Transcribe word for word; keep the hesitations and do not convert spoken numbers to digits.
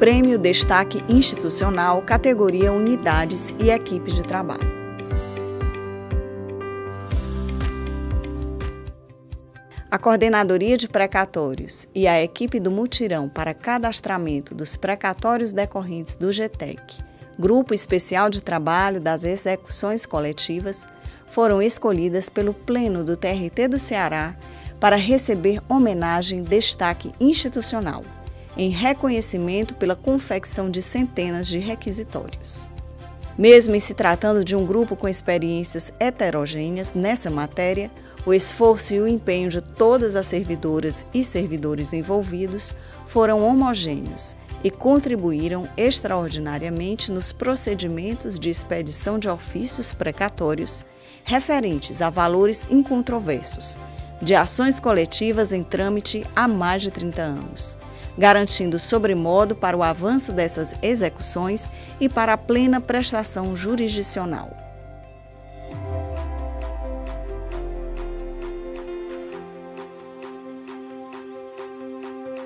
Prêmio Destaque Institucional, categoria Unidades e Equipes de Trabalho. A Coordenadoria de Precatórios e a equipe do mutirão para cadastramento dos precatórios decorrentes do GETEC, Grupo Especial de Trabalho das Execuções Coletivas, foram escolhidas pelo Pleno do T R T do Ceará para receber homenagem Destaque Institucional, em reconhecimento pela confecção de centenas de requisitórios. Mesmo em se tratando de um grupo com experiências heterogêneas nessa matéria, o esforço e o empenho de todas as servidoras e servidores envolvidos foram homogêneos e contribuíram extraordinariamente nos procedimentos de expedição de ofícios precatórios referentes a valores incontroversos, de ações coletivas em trâmite há mais de trinta anos, garantindo sobremodo para o avanço dessas execuções e para a plena prestação jurisdicional.